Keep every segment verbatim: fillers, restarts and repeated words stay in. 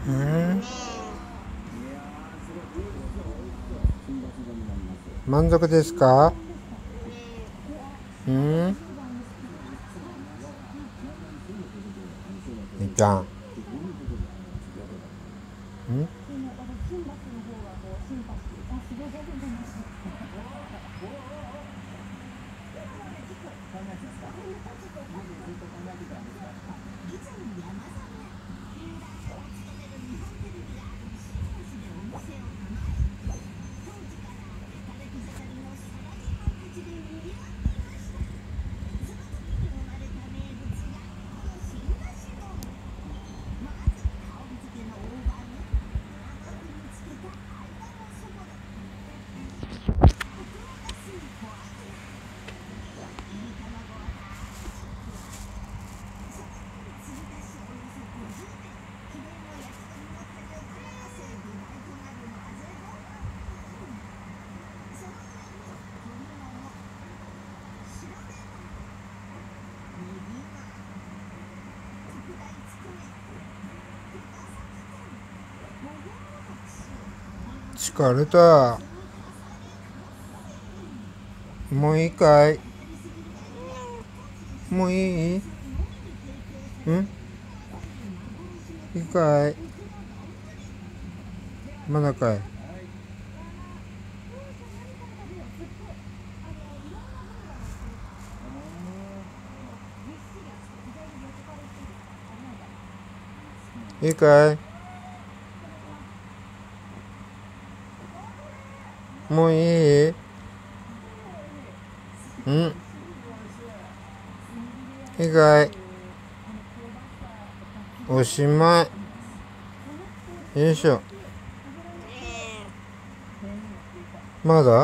うん、満足ですか？うん、みーちゃん。うん、疲れた。もういいかい？もういい？うん、いいかい？まだかい？いいかい？もういい？うん、いいかい？おしまい。よいしょ。まだ？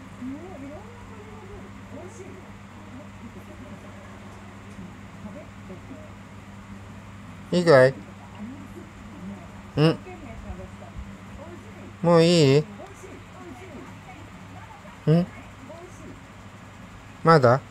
いいかい？うん、もういい？うん、まだ？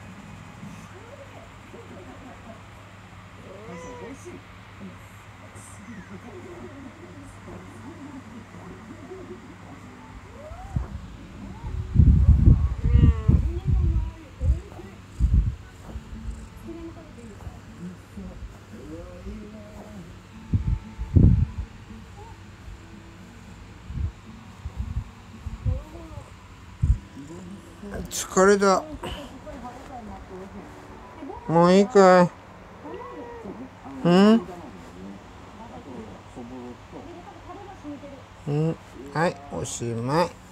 疲れた。もういいかい？うん、うん、はい、おしまい。